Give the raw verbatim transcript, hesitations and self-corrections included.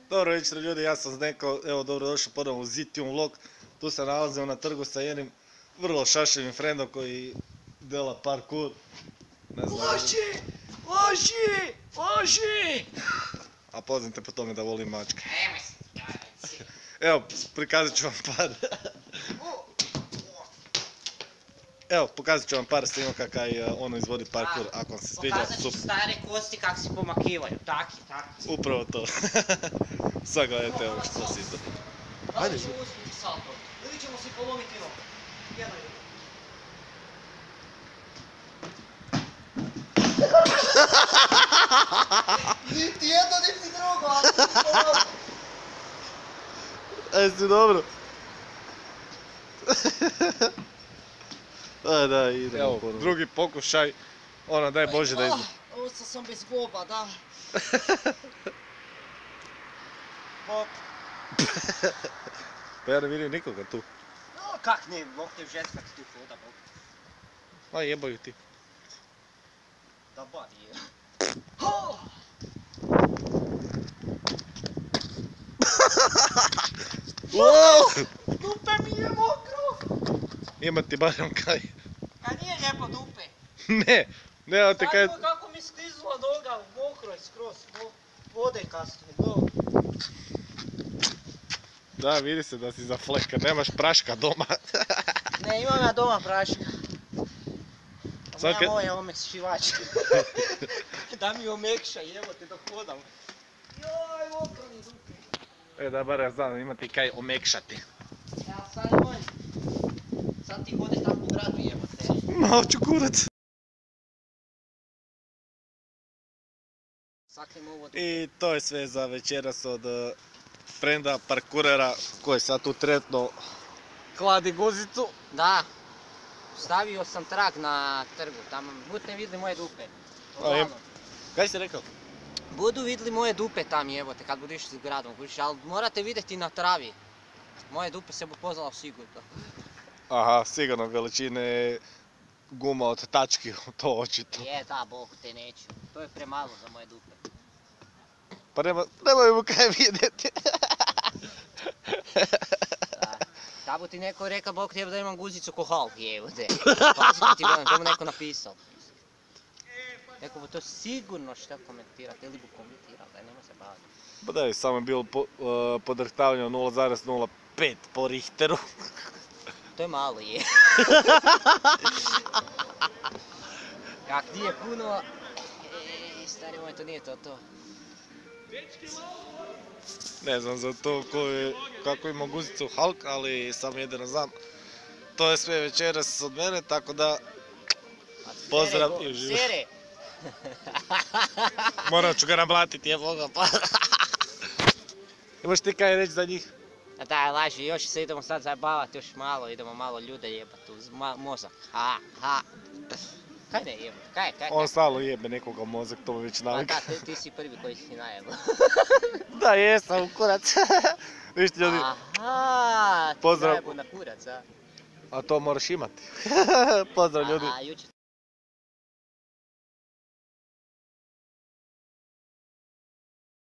Dobro večer ljudi, ja sam Zdenko, evo dobro došao ponovno u Zitium vlog. Tu se nalazimo na trgu sa jednim vrlo šašljivim frendom koji dela parkour. Loži! Loži! Loži! A poznate po tome da volim mačke. Evo, prikazat ću vam par. Evo, pokazat ću vam par snimaka kaj ono izvodi parkour, ako vam se sviđa. Pokazat ću stare kosti kak se pomakivaju, taki, taki. Upravo to. Sad gledajte evo što si to. Da li ćemo uspjeti salto? Ili ćemo si polomiti nogu? Jedno i drugo. Niti jedno, niti drugo, ali ću polomiti. Jesi dobro? Da, da, idemo. Evo, drugi pokušaj. Ona, daj Bože da izgleda. Ostao sam bez goba, da. Bok. Pa ja ne vidim nikoga tu. No, kak ne, bok te ženska ti tu hoda, bok. A jebaju ti. Da bar je. Ho! Wow! Dupe mi je mokro! Ima ti barem kaj. A nije lijepo dupe. Ne, nema te kaj... Znamo kako mi sklizla noga, mokro je skroz, vode kasnije, go. Da, vidi se da si za fleka, nemaš praška doma. Ne, imam ja doma praška. Sad kad- Nemam ovaj omekšivač. Da mi omekša, evo te dok hodam. Joj, mokro mi dupe. E, da bar ja znam, ima ti kaj omekšati. Ja sad moj. Sad ti hodeš tako u gradu, evo te. Noću kurac. Saklim ovo dupe. I to je sve za večeras od eh, frenda parkurera koji sad tu trenutno kladi guzicu. Da. Stavio sam trag na trgu, tamo budete vidjeli moje dupe. A, jem. Kaj si rekao? Budu vidjeli moje dupe tam, evo te, kad budu išli s gradom, kužiš, ali morate vidjeti na travi. Moje dupe se bu poznalo sigurno. Aha, sigurno veličine guma od tački, to očito. Je, da, bog te neću. To je premalo za moje dupe. Pa nema, nemoj mu kaj vidjeti. Da. Da bu ti neko rekao, bog te da imam guzicu ko Hulk, evo te. Pazi ti gledam, to mu neko napisao. Neko bu to sigurno šta komentirati, ili bu komentirao, daj nema se baviti. Pa da je samo je bilo po, uh, podrhtavanje od nula zarez nula pet po Richteru. To je malo je. Kak nije puno, ej, stari moj, to nije to to. Ne znam za to ko je, kako ima guzicu Hulk, ali samo jedino znam. To je sve večeras od mene, tako da pozdrav i uživaj. Sere! Morat ću ga namlatiti, jevo ga pa. Imaš ti kaj reći za njih? A daj, laži, još se idemo sad zajebavati, još malo, idemo malo ljude jebati uz ma- mozak. Ha, ha. Kaj ne jebati, kaj, kaj, On kaj? stalno jebe nekoga mozak, to mi već Pa navika. da, ti, ti si prvi koji si najebao. Da, jesam, kurac. Vište ljudi, Aha, ti Pozdrav. zajebu na kurac, a? a to moraš imati. Pozdrav ljudi. A, jučer